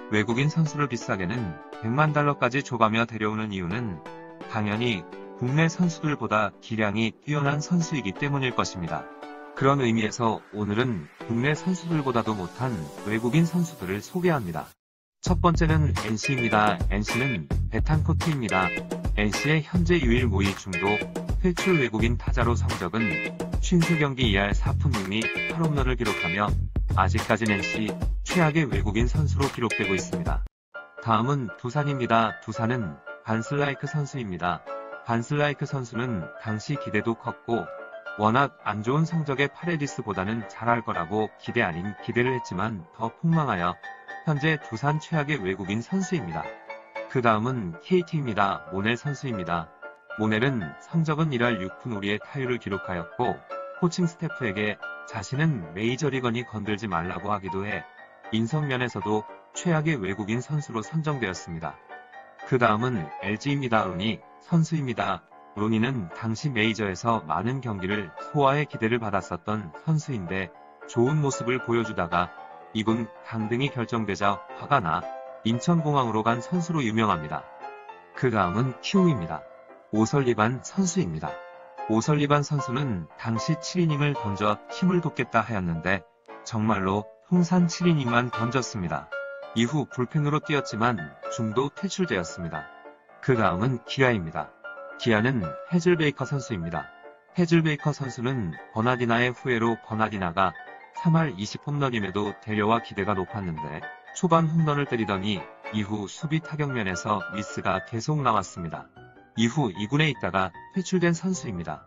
외국인 선수를 비싸게는 100만 달러까지 줘가며 데려오는 이유는 당연히 국내 선수들보다 기량이 뛰어난 선수이기 때문일 것입니다. 그런 의미에서 오늘은 국내 선수들보다도 못한 외국인 선수들을 소개합니다. 첫 번째는 NC입니다. NC는 베탄코트입니다. NC의 현재 유일 모의 중도 퇴출 외국인 타자로 성적은 50경기 2할 4푼 6리 8홈런을 기록하며 아직까진 NC 최악의 외국인 선수로 기록되고 있습니다. 다음은 두산입니다. 두산은 반슬라이크 선수입니다. 반슬라이크 선수는 당시 기대도 컸고 워낙 안 좋은 성적의 파레디스보다는 잘할 거라고 기대 아닌 기대를 했지만 더 폭망하여 현재 두산 최악의 외국인 선수입니다. 그 다음은 KT입니다. 모넬 선수입니다. 모넬은 성적은 1할 6푼 5리의 타율을 기록하였고 코칭 스태프에게 자신은 메이저리건이 건들지 말라고 하기도 해 인성면에서도 최악의 외국인 선수로 선정되었습니다. 그 다음은 LG입니다. 로니 선수입니다. 로니는 당시 메이저에서 많은 경기를 소화의 기대를 받았었던 선수인데 좋은 모습을 보여주다가 이군 강등이 결정되자 화가 나 인천공항으로 간 선수로 유명합니다. 그 다음은 키움입니다. 오설리반 선수입니다. 오설리반 선수는 당시 7이닝을 던져 힘을 돋겠다 하였는데 정말로 통산 7이닝만 던졌습니다. 이후 불펜으로 뛰었지만 중도 퇴출되었습니다. 그 다음은 기아입니다. 기아는 헤즐베이커 선수입니다. 헤즐베이커 선수는 버나디나의 후예로 버나디나가 3할 20홈런임에도 데려와 기대가 높았는데 초반 홈런을 때리더니 이후 수비 타격면에서 미스가 계속 나왔습니다. 이후 2군에 있다가 퇴출된 선수입니다.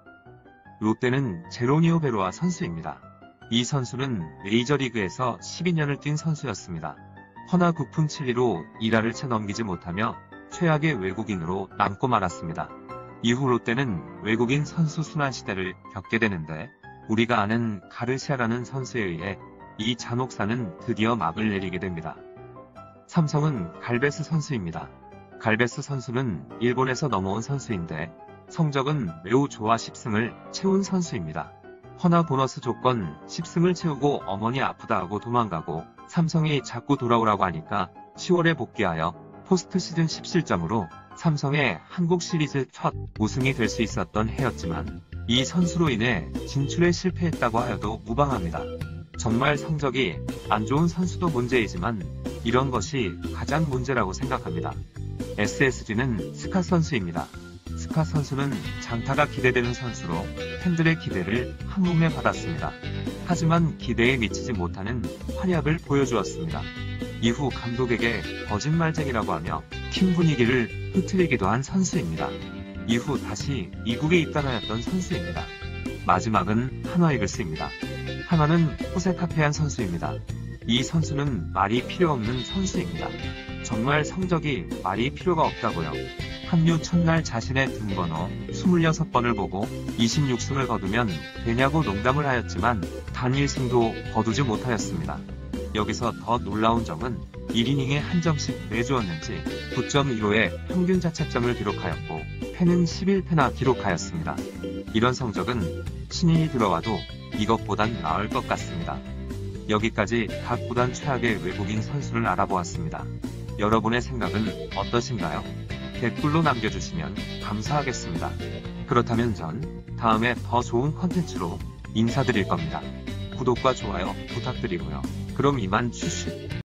롯데는 제로니오 베로아 선수입니다. 이 선수는 메이저리그에서 12년을 뛴 선수였습니다. 허나 9푼 7리로 1할을 채 넘기지 못하며 최악의 외국인으로 남고 말았습니다. 이후 롯데는 외국인 선수 순환 시대를 겪게 되는데 우리가 아는 가르시아라는 선수에 의해 이 잔혹사는 드디어 막을 내리게 됩니다. 삼성은 갈베스 선수입니다. 갈베스 선수는 일본에서 넘어온 선수인데 성적은 매우 좋아 10승을 채운 선수입니다. 허나 보너스 조건 10승을 채우고 어머니 아프다 하고 도망가고 삼성이 자꾸 돌아오라고 하니까 10월에 복귀하여 포스트 시즌 10실점으로 삼성의 한국 시리즈 첫 우승이 될 수 있었던 해였지만 이 선수로 인해 진출에 실패했다고 하여도 무방합니다. 정말 성적이 안 좋은 선수도 문제이지만 이런 것이 가장 문제라고 생각합니다. SSG는 스카 선수입니다. 스카 선수는 장타가 기대되는 선수로 팬들의 기대를 한몸에 받았습니다. 하지만 기대에 미치지 못하는 활약을 보여주었습니다. 이후 감독에게 거짓말쟁이라고 하며 팀 분위기를 흐트리기도 한 선수입니다. 이후 다시 미국에 입단하였던 선수입니다. 마지막은 한화 이글스입니다. 한화는 호세 카페안 선수입니다. 이 선수는 말이 필요 없는 선수입니다. 정말 성적이 말이 필요가 없다고요. 합류 첫날 자신의 등번호 26번을 보고 26승을 거두면 되냐고 농담을 하였지만 단 1승도 거두지 못하였습니다. 여기서 더 놀라운 점은 1이닝에 한 점씩 내주었는지 9.15의 평균 자책점을 기록하였고 패는 11패나 기록하였습니다. 이런 성적은 신인이 들어와도 이것보단 나을 것 같습니다. 여기까지 각 구단 최악의 외국인 선수를 알아보았습니다. 여러분의 생각은 어떠신가요? 댓글로 남겨주시면 감사하겠습니다. 그렇다면 전 다음에 더 좋은 컨텐츠로 인사드릴 겁니다. 구독과 좋아요 부탁드리고요. 그럼 이만 슈슈.